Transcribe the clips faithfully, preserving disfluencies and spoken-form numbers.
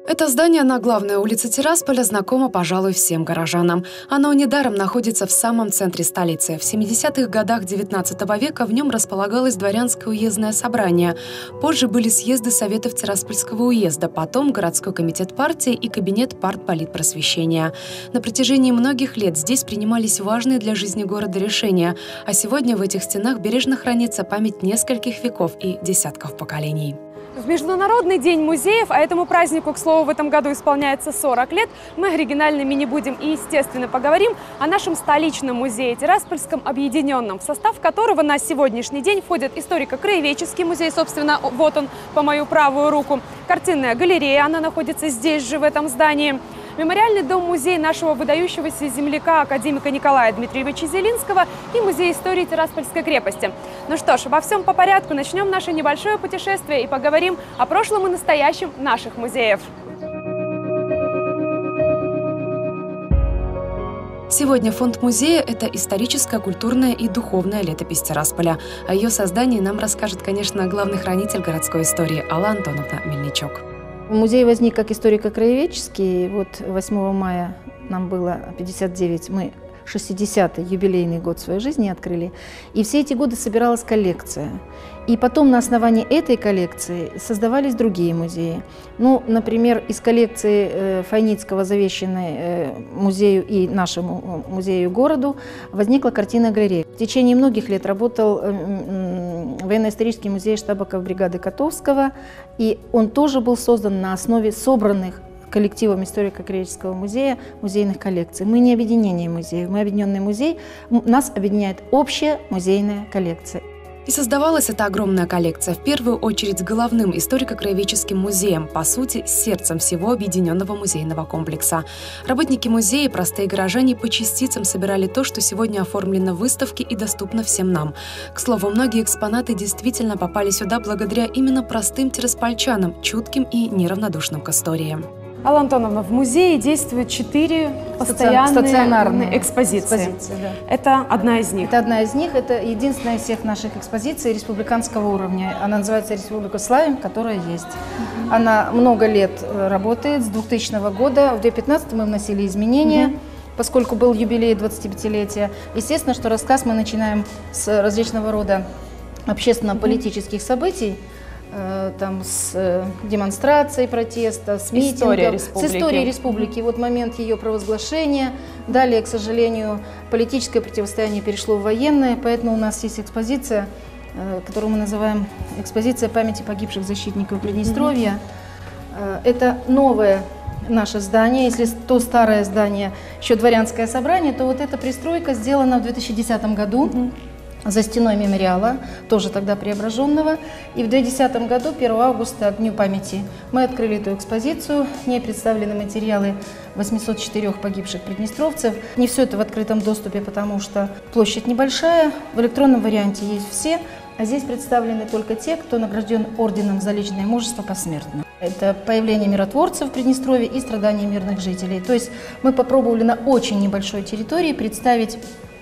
Это здание на главной улице Тирасполя знакомо, пожалуй, всем горожанам. Оно недаром находится в самом центре столицы. В семидесятых годах девятнадцатого века в нем располагалось дворянское уездное собрание. Позже были съезды Советов Тираспольского уезда, потом городской комитет партии и кабинет партполитпросвещения. На протяжении многих лет здесь принимались важные для жизни города решения, а сегодня в этих стенах бережно хранится память нескольких веков и десятков поколений. В Международный день музеев, а этому празднику, к слову, в этом году исполняется сорок лет, мы оригинальными не будем и, естественно, поговорим о нашем столичном музее Тираспольском объединенном, в состав которого на сегодняшний день входят историко-краеведческий музей, собственно, вот он по мою правую руку, картинная галерея, она находится здесь же, в этом здании, мемориальный дом-музей нашего выдающегося земляка, академика Николая Дмитриевича Зелинского и музей истории Тираспольской крепости. Ну что ж, обо всем по порядку. Начнем наше небольшое путешествие и поговорим о прошлом и настоящем наших музеев. Сегодня фонд музея – это историческая, культурная и духовная летопись Тирасполя. О ее создании нам расскажет, конечно, главный хранитель городской истории Алла Антоновна Мельничук. Музей возник как историко-краеведческий. Вот восьмого мая нам было пятьдесят девять, мы шестидесятый юбилейный год своей жизни открыли. И все эти годы собиралась коллекция. И потом на основании этой коллекции создавались другие музеи. Ну, например, из коллекции э, Файницкого, завещанной э, музею и нашему музею городу, возникла картинная галерея. В течение многих лет работал э, э, военно-исторический музей штаба бригады Котовского, и он тоже был создан на основе собранных коллективом историко-краеведческого музея музейных коллекций. Мы не объединение музеев, мы объединенный музей. Нас объединяет общая музейная коллекция. И создавалась эта огромная коллекция в первую очередь головным историко-краеведческим музеем, по сути, сердцем всего объединенного музейного комплекса. Работники музея и простые горожане по частицам собирали то, что сегодня оформлено в выставке и доступно всем нам. К слову, многие экспонаты действительно попали сюда благодаря именно простым тираспольчанам, чутким и неравнодушным к истории. Алла Антоновна, в музее действует четыре постоянные экспозиции. экспозиции да. Это одна из них? Это одна из них. Это единственная из всех наших экспозиций республиканского уровня. Она называется «Республика Славим», которая есть. Uh-huh. Она много лет работает, с двухтысячного года. В две тысячи пятнадцатом мы вносили изменения. Uh-huh. Поскольку был юбилей двадцатипятилетия. Естественно, что рассказ мы начинаем с различного рода общественно-политических uh-huh. событий. Там, с демонстрацией протеста, с митингом, с историей республики. Вот момент ее провозглашения. Далее, к сожалению, политическое противостояние перешло в военное, поэтому у нас есть экспозиция, которую мы называем «Экспозиция памяти погибших защитников Приднестровья». Mm-hmm. Это новое наше здание. Если то старое здание еще дворянское собрание, то вот эта пристройка сделана в две тысячи десятом году. Mm-hmm. За стеной мемориала, тоже тогда преображенного. И в две тысячи десятом году, первого августа, к Дню памяти, мы открыли эту экспозицию. В ней представлены материалы восьмисот четырёх погибших приднестровцев. Не все это в открытом доступе, потому что площадь небольшая. В электронном варианте есть все, а здесь представлены только те, кто награжден орденом за личное мужество посмертно. Это появление миротворцев в Приднестровье и страдания мирных жителей. То есть мы попробовали на очень небольшой территории представить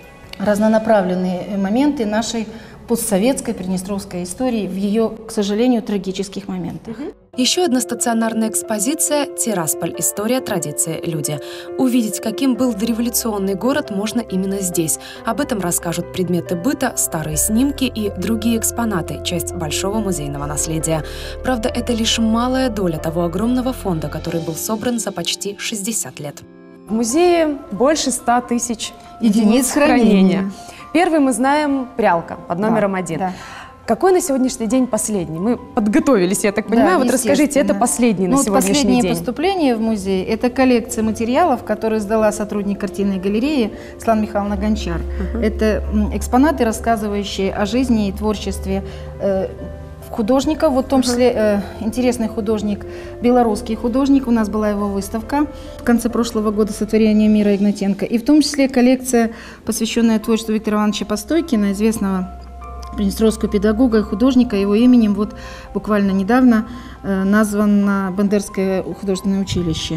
разнонаправленные моменты нашей постсоветской приднестровской истории в ее, к сожалению, трагических моментах. Еще одна стационарная экспозиция «Тирасполь. История, традиции, люди». Увидеть, каким был дореволюционный город, можно именно здесь. Об этом расскажут предметы быта, старые снимки и другие экспонаты, часть большого музейного наследия. Правда, это лишь малая доля того огромного фонда, который был собран за почти шестьдесят лет. В музее больше ста тысяч единиц хранения. Первый мы знаем прялка под номером да, один. Да. Какой на сегодняшний день последний? Мы подготовились, я так понимаю. Да, вот расскажите, это последний ну, на сегодняшний последнее день. Последнее поступление в музей – это коллекция материалов, которую сдала сотрудник картинной галереи Светлана Михайловна Гончар. Uh-huh. Это экспонаты, рассказывающие о жизни и творчестве э, художников, вот в том числе э, интересный художник, белорусский художник, у нас была его выставка в конце прошлого года «Сотворение мира» Игнатенко, и в том числе коллекция, посвященная творчеству Виктора Ивановича Постойкина, известного приднестровского педагога и художника. Его именем вот буквально недавно э, названо Бандерское художественное училище.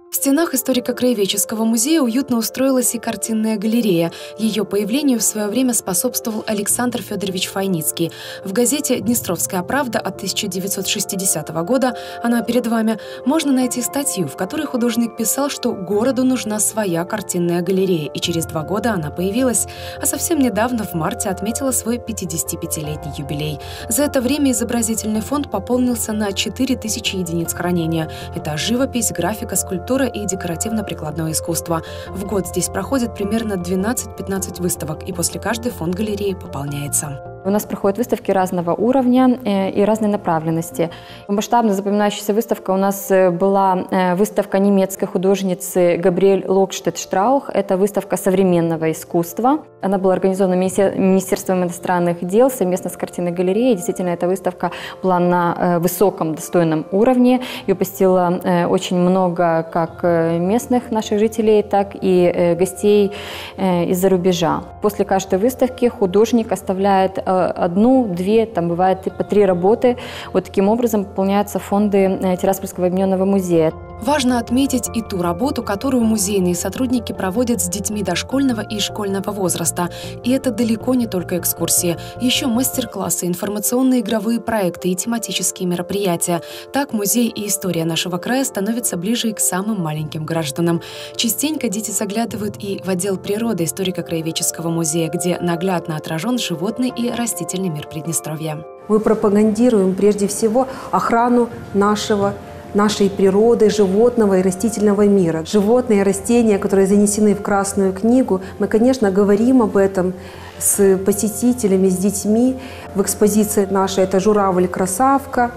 В стенах историко-краеведческого музея уютно устроилась и картинная галерея. Ее появлению в свое время способствовал Александр Федорович Файницкий. В газете «Днестровская правда» от тысяча девятьсот шестидесятого года, она перед вами, можно найти статью, в которой художник писал, что городу нужна своя картинная галерея, и через два года она появилась, а совсем недавно, в марте, отметила свой пятидесятипятилетний юбилей. За это время изобразительный фонд пополнился на четыре тысячи единиц хранения. Это живопись, графика, скульптура и декоративно-прикладное искусство. В год здесь проходит примерно двенадцать-пятнадцать выставок, и после каждой фонд галереи пополняется. У нас проходят выставки разного уровня и разной направленности. Масштабно запоминающаяся выставка у нас была выставка немецкой художницы Габриэль Локштедт-Штраух. Это выставка современного искусства. Она была организована Министерством иностранных дел совместно с картинной галереей. Действительно, эта выставка была на высоком, достойном уровне. Ее посетило очень много как местных наших жителей, так и гостей из-за рубежа. После каждой выставки художник оставляет одну, две, там бывает и по три работы. Вот таким образом пополняются фонды Тираспольского объединенного музея. Важно отметить и ту работу, которую музейные сотрудники проводят с детьми дошкольного и школьного возраста. И это далеко не только экскурсии. Еще мастер-классы, информационные игровые проекты и тематические мероприятия. Так музей и история нашего края становятся ближе и к самым маленьким гражданам. Частенько дети заглядывают и в отдел природы историко-краеведческого музея, где наглядно отражен животный и растительный мир Приднестровья. Мы пропагандируем прежде всего охрану нашего нашей природы, животного и растительного мира. Животные и растения, которые занесены в Красную книгу, мы, конечно, говорим об этом с посетителями, с детьми. В экспозиции нашей это журавль-красавка,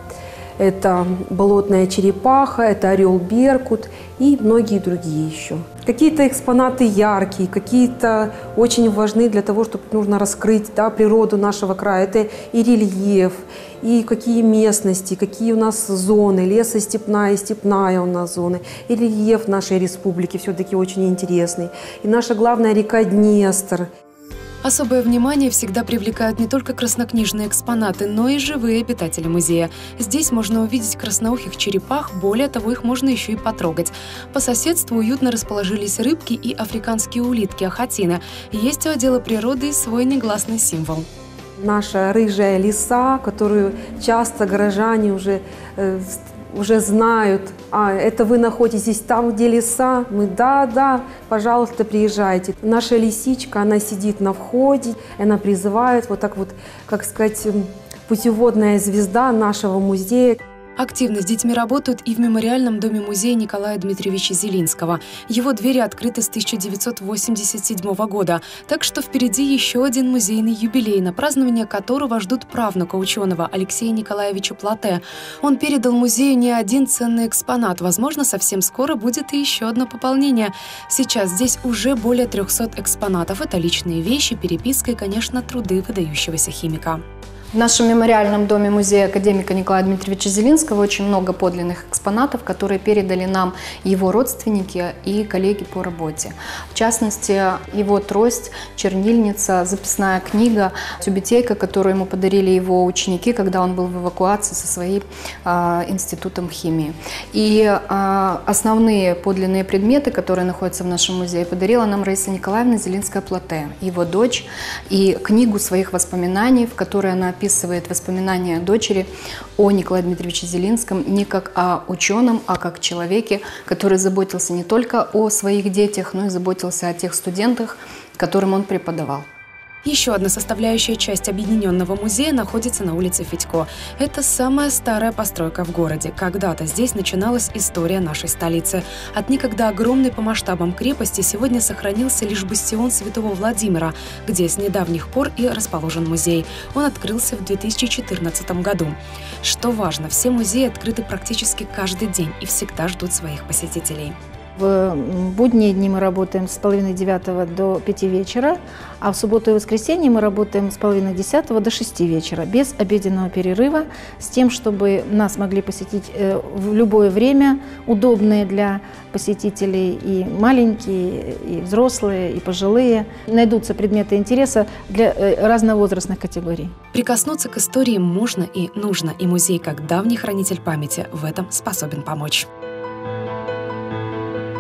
это болотная черепаха, это орел-беркут и многие другие еще. Какие-то экспонаты яркие, какие-то очень важны для того, чтобы нужно раскрыть, да, природу нашего края. Это и рельеф, и какие местности, какие у нас зоны, лесостепная и степная у нас зоны, и рельеф нашей республики все-таки очень интересный. И наша главная река Днестр. Особое внимание всегда привлекают не только краснокнижные экспонаты, но и живые обитатели музея. Здесь можно увидеть красноухих черепах, более того, их можно еще и потрогать. По соседству уютно расположились рыбки и африканские улитки ахатины. Есть у отдела природы и свой негласный символ. Наша рыжая лиса, которую часто горожане уже э, уже знают, а это вы находитесь там, где лиса, мы да, да, пожалуйста, приезжайте. Наша лисичка, она сидит на входе, она призывает вот так вот, как сказать, путеводная звезда нашего музея. Активно с детьми работают и в мемориальном доме-музея Николая Дмитриевича Зелинского. Его двери открыты с тысяча девятьсот восемьдесят седьмого года, так что впереди еще один музейный юбилей, на празднование которого ждут правнука ученого Алексея Николаевича Плате. Он передал музею не один ценный экспонат, возможно, совсем скоро будет и еще одно пополнение. Сейчас здесь уже более трехсот экспонатов. Это личные вещи, переписка и, конечно, труды выдающегося химика. В нашем мемориальном доме-музея академика Николая Дмитриевича Зелинского очень много подлинных экспонатов, которые передали нам его родственники и коллеги по работе. В частности, его трость, чернильница, записная книга, тюбетейка, которую ему подарили его ученики, когда он был в эвакуации со своим э, институтом химии. И э, основные подлинные предметы, которые находятся в нашем музее, подарила нам Раиса Николаевна Зелинская-Плате, его дочь, и книгу своих воспоминаний, в которой она описывает воспоминания дочери о Николае Дмитриевиче Зелинском не как о ученом, а как человеке, который заботился не только о своих детях, но и заботился о тех студентах, которым он преподавал. Еще одна составляющая часть объединенного музея находится на улице Федько. Это самая старая постройка в городе. Когда-то здесь начиналась история нашей столицы. От некогда огромной по масштабам крепости сегодня сохранился лишь бастион Святого Владимира, где с недавних пор и расположен музей. Он открылся в две тысячи четырнадцатом году. Что важно, все музеи открыты практически каждый день и всегда ждут своих посетителей. В будние дни мы работаем с половины девятого до пяти вечера, а в субботу и воскресенье мы работаем с половины десятого до шести вечера, без обеденного перерыва, с тем, чтобы нас могли посетить в любое время, удобные для посетителей и маленькие, и взрослые, и пожилые. Найдутся предметы интереса для разновозрастных категорий. Прикоснуться к истории можно и нужно, и музей, как давний хранитель памяти, в этом способен помочь.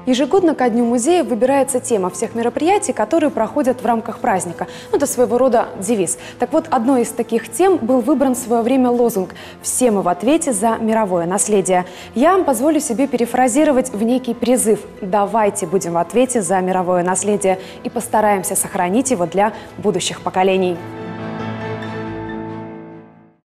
Ежегодно ко Дню музея выбирается тема всех мероприятий, которые проходят в рамках праздника. Ну, это своего рода девиз. Так вот, одной из таких тем был выбран в свое время лозунг «Все мы в ответе за мировое наследие». Я вам позволю себе перефразировать в некий призыв «Давайте будем в ответе за мировое наследие и постараемся сохранить его для будущих поколений».